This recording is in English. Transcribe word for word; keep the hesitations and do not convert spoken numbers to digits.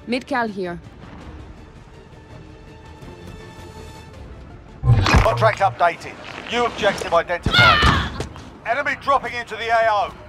Mid-cal here. Contract updated. New objective identified. Enemy dropping into the A O.